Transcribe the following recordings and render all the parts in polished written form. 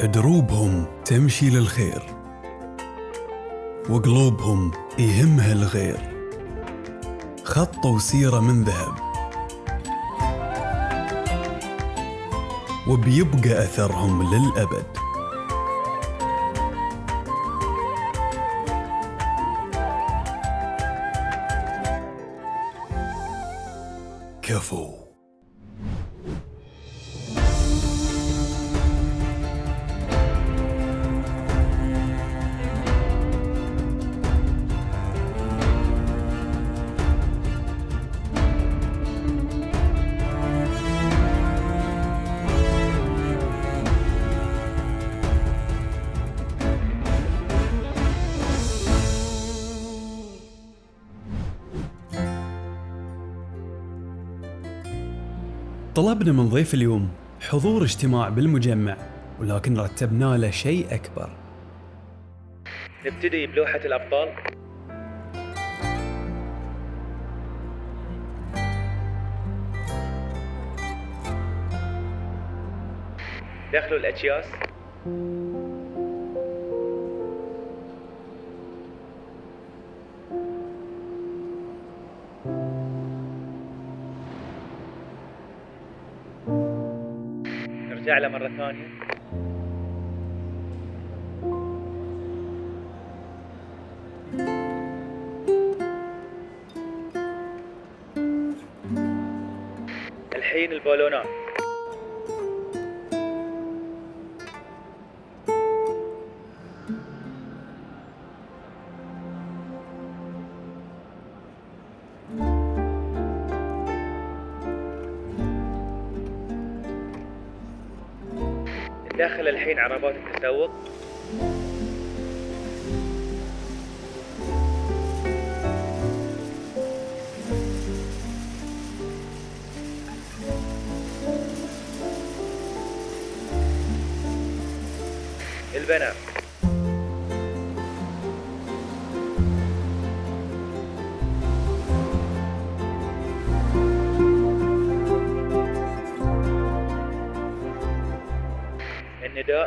دروبهم تمشي للخير، وقلوبهم يهمها الغير، خط وسيرة من ذهب، وبيبقى أثرهم للأبد. كفو. طلبنا من ضيف اليوم حضور اجتماع بالمجمع، ولكن رتبنا له شيء أكبر. نبتدي بلوحة الأبطال. دخلوا الأكياس. نرجع له مرة ثانية. الحين البالونات. ندخل الحين عربات التسوق. البنات. النداء.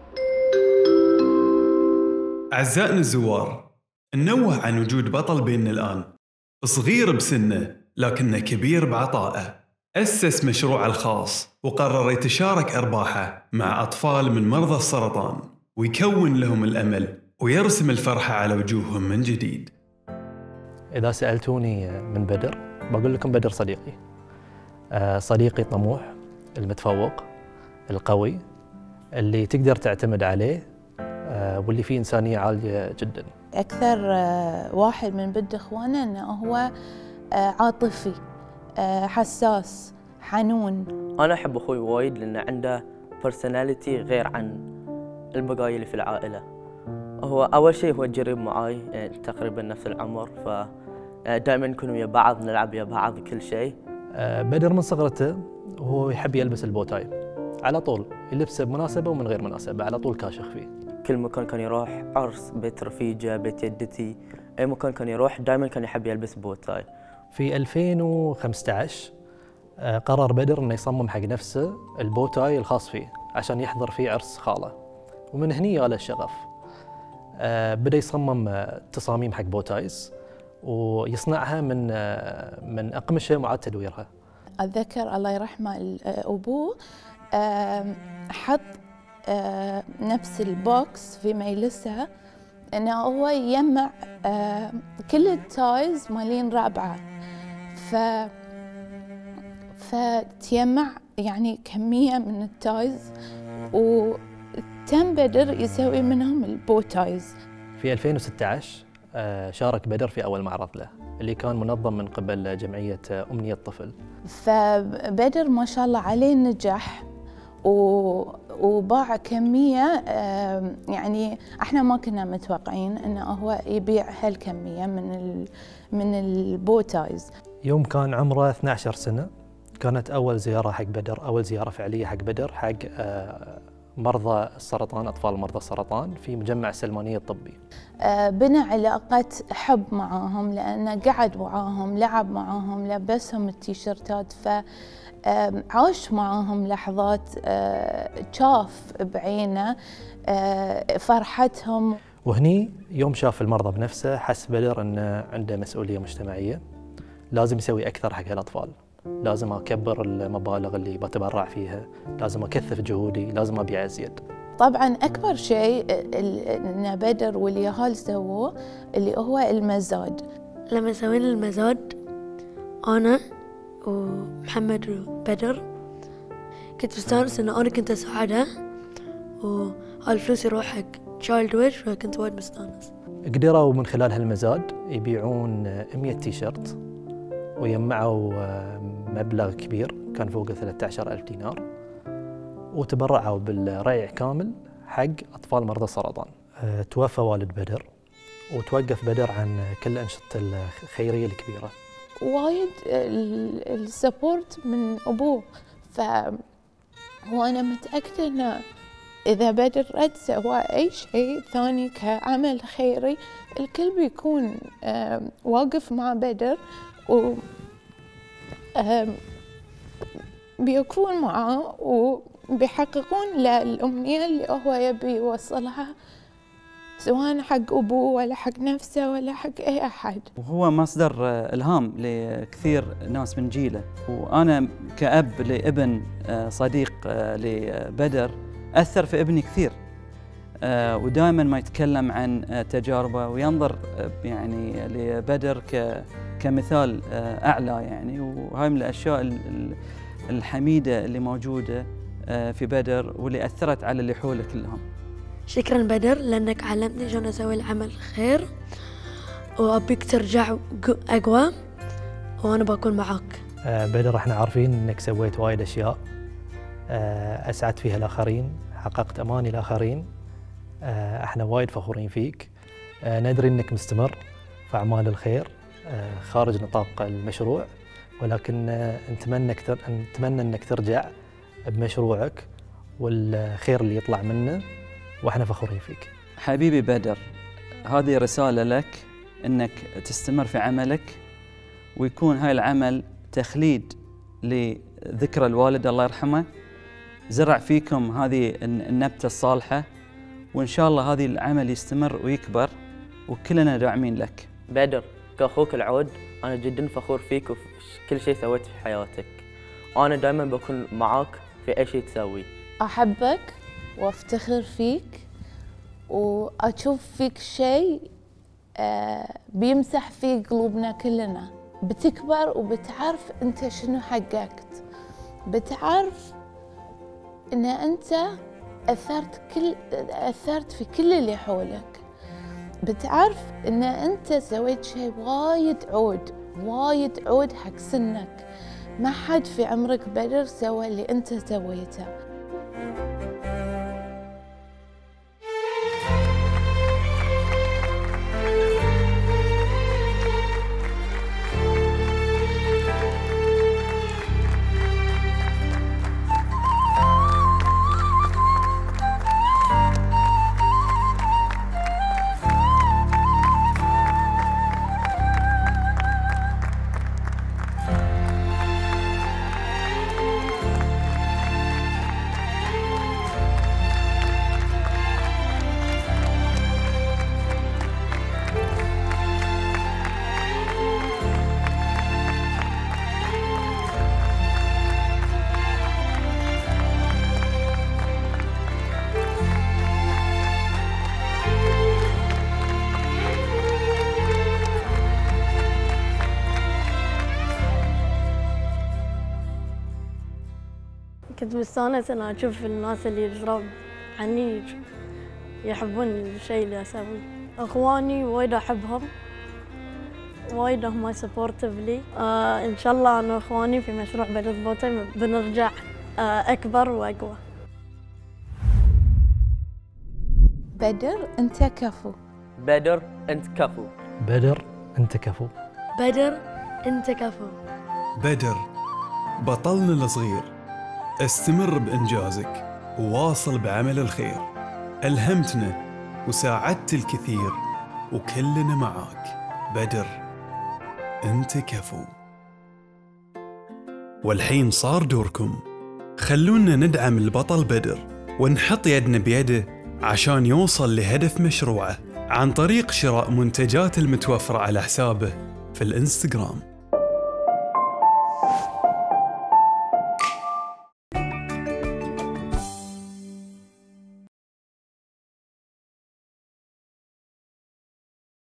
أعزائنا الزوار، ننوه عن وجود بطل بيننا الآن، صغير بسنه لكنه كبير بعطائه. أسس مشروعه الخاص وقرر يتشارك أرباحه مع أطفال من مرضى السرطان، ويكون لهم الأمل ويرسم الفرحة على وجوههم من جديد. إذا سألتوني من بدر بقول لكم بدر صديقي، صديقي الطموح المتفوق القوي اللي تقدر تعتمد عليه، واللي فيه إنسانية عالية جدا. أكثر واحد من بد إخوانه أنه هو عاطفي، حساس، حنون. أنا أحب أخوي وايد لأنه عنده personality غير عن البقايا اللي في العائلة. هو أول شيء هو جريب معاي، تقريبا نفس العمر، فدائما نكون ويا بعض، نلعب ويا بعض كل شيء. بدر من صغرته وهو يحب يلبس البوتاي على طول، يلبسه بمناسبة ومن غير مناسبة، على طول كاشخ فيه. كل مكان كان يروح، عرس، بيت رفيجة، بيت يدتي، أي مكان كان يروح دائما كان يحب يلبس بوتاي. في 2015 قرر بدر انه يصمم حق نفسه البوتاي الخاص فيه عشان يحضر فيه عرس خاله، ومن هني جاله الشغف. بدأ يصمم تصاميم حق بوتايز ويصنعها من أقمشة معاد تدويرها. أتذكر الله يرحمه أبوه حط نفس البوكس في مجلسه، انه هو يجمع كل التايز مالين رابعه، فتجمع يعني كميه من التايز، وتم بدر يسوي منهم البوتايز. في 2016 شارك بدر في اول معرض له اللي كان منظم من قبل جمعيه امنيه طفل. فبدر ما شاء الله عليه نجح وباع كمية، يعني احنا ما كنا متوقعين انه هو يبيع هالكمية من البوتايز. يوم كان عمره 12 سنة كانت أول زيارة حق بدر، أول زيارة فعلية حق بدر حق مرضى السرطان، أطفال مرضى السرطان في مجمع السلمانية الطبي. بنى علاقة حب معاهم، لأنه قعد معاهم، لعب معاهم، لبسهم التيشيرتات، فعاش معاهم لحظات، شاف بعينه فرحتهم. وهني يوم شاف المرضى بنفسه حس بدر أنه عنده مسؤولية مجتمعية، لازم يسوي أكثر حق هالأطفال، لازم أكبر المبالغ اللي بتبرع فيها، لازم أكثف جهودي، لازم أبيع أزيد. طبعاً أكبر شيء إن بدر واليهال سووه اللي هو المزاد. لما سوينا المزاد أنا ومحمد وبدر كنت مستانس إن أنا كنت أساعده، وهالفلوس يروح حق تشايلد ويش، فكنت وايد مستانس. قدروا من خلال هالمزاد يبيعون 100 تيشيرت ويجمعوا مبلغ كبير كان فوق 13,000 دينار، وتبرعوا بالريع كامل حق أطفال مرضى السرطان. توفى والد بدر وتوقف بدر عن كل أنشطة الخيرية الكبيرة. وايد السبورت من أبوه، وأنا متأكدة إنه إذا بدر رد سوى أي شيء ثاني كعمل خيري الكل بيكون واقف مع بدر و بيكون معاه وبيحققون له الأمنية اللي هو يبي يوصلها، سواء حق أبوه ولا حق نفسه ولا حق أي أحد. وهو مصدر إلهام لكثير ناس من جيله، وأنا كأب لابن صديق لبدر أثر في ابني كثير، ودائما ما يتكلم عن تجاربه وينظر يعني لبدر كمثال أعلى يعني، وهاي من الأشياء الحميدة اللي موجودة في بدر واللي أثرت على اللي حوله كلهم. شكرا بدر لأنك علمتني شلون أسوي العمل خير، وأبيك ترجع أقوى وأنا بكون معاك. بدر احنا عارفين انك سويت وايد اشياء اسعدت فيها الاخرين، حققت اماني الاخرين، احنا وايد فخورين فيك. ندري انك مستمر في اعمال الخير خارج نطاق المشروع، ولكن نتمنى انك ترجع بمشروعك والخير اللي يطلع منه، واحنا فخورين فيك. حبيبي بدر، هذه رسالة لك انك تستمر في عملك، ويكون هاي العمل تخليد لذكرى الوالد الله يرحمه، زرع فيكم هذه النبتة الصالحة، وإن شاء الله هذه العمل يستمر ويكبر، وكلنا داعمين لك. بدر كأخوك العود، أنا جدا فخور فيك وفي كل شيء سويت في حياتك، أنا دائما بكون معاك في أي شيء تسوي. أحبك وافتخر فيك، وأشوف فيك شيء بيمسح في قلوبنا كلنا. بتكبر وبتعرف أنت شنو حققت، بتعرف أن أنت أثرت في كل اللي حولك، بتعرف أن أنت سويت شيء وايد عود حق سنك. ما حد في عمرك بدر سوى اللي أنت سويته. كنت مستانس أن أشوف الناس اللي يدرون عني يحبون الشيء اللي أسويه. أخواني وايد أحبهم، وايد هم سبورتيف لي. إن شاء الله أنا وأخواني في مشروع بدر بوتاي بنرجع أكبر وأقوى. بدر أنت كفو. بدر أنت كفو. بدر أنت كفو. بدر أنت كفو. بدر بطلنا الصغير، استمر بإنجازك وواصل بعمل الخير. ألهمتنا وساعدت الكثير، وكلنا معاك. بدر، أنت كفو. والحين صار دوركم، خلونا ندعم البطل بدر ونحط يدنا بيده عشان يوصل لهدف مشروعه عن طريق شراء منتجات المتوفرة على حسابه في الإنستغرام.